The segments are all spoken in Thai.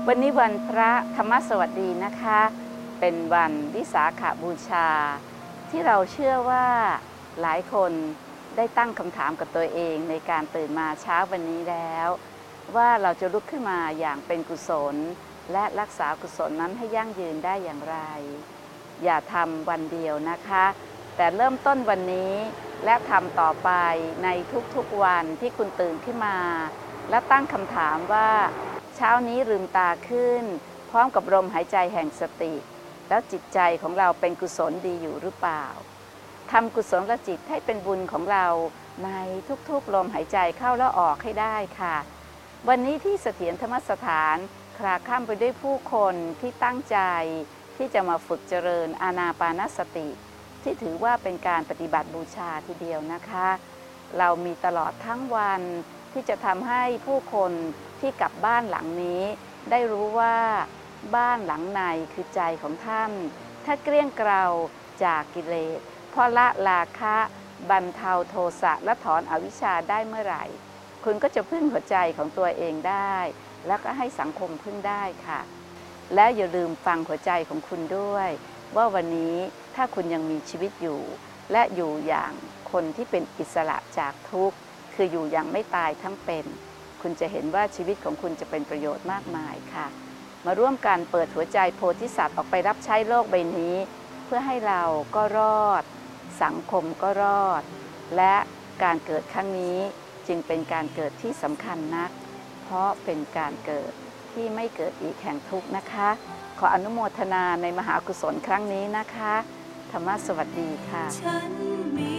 วันนี้วันพระธรรมสวัสดีนะคะเป็นวันวิสาขบูชาที่เราเชื่อว่าหลายคนได้ตั้งคำถามกับตัวเองในการตื่นมาเช้าวันนี้แล้วว่าเราจะลุกขึ้นมาอย่างเป็นกุศลและรักษากุศลนั้นให้ยั่งยืนได้อย่างไรอย่าทำวันเดียวนะคะแต่เริ่มต้นวันนี้และทำต่อไปในทุกๆวันที่คุณตื่นขึ้นมาและตั้งคำถามว่าเช้านี้ลืมตาขึ้นพร้อมกับลมหายใจแห่งสติแล้วจิตใจของเราเป็นกุศลดีอยู่หรือเปล่าทำกุศลจิตให้เป็นบุญของเราในทุกๆลมหายใจเข้าและออกให้ได้ค่ะวันนี้ที่เสถียรธรรมสถานคลาคล่ำไปด้วยผู้คนที่ตั้งใจที่จะมาฝึกเจริญอานาปานสติที่ถือว่าเป็นการปฏิบัติบูชาทีเดียวนะคะเรามีตลอดทั้งวันที่จะทำให้ผู้คนที่กลับบ้านหลังนี้ได้รู้ว่าบ้านหลังในคือใจของท่านถ้าเกลี้ยงเกลาจากกิเลสเพราะละราคะบรรเทาโทสะและถอนอวิชชาได้เมื่อไหร่คุณก็จะพึ่งหัวใจของตัวเองได้แล้วก็ให้สังคมพึ่งได้ค่ะและอย่าลืมฟังหัวใจของคุณด้วยว่าวันนี้ถ้าคุณยังมีชีวิตอยู่และอยู่อย่างคนที่เป็นอิสระจากทุกข์คืออยู่อย่างไม่ตายทั้งเป็นคุณจะเห็นว่าชีวิตของคุณจะเป็นประโยชน์มากมายค่ะมาร่วมกันเปิดหัวใจโพธิสัตว์ออกไปรับใช้โลกใบนี้เพื่อให้เราก็รอดสังคมก็รอดและการเกิดครั้งนี้จึงเป็นการเกิดที่สำคัญนักเพราะเป็นการเกิดที่ไม่เกิดอีกแห่งทุกข์นะคะขออนุโมทนาในมหากุศลครั้งนี้นะคะธรรมสวัสดีค่ะ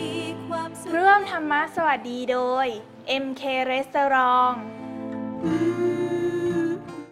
ร่วมธรรมะสวัสดีโดย MK Restaurant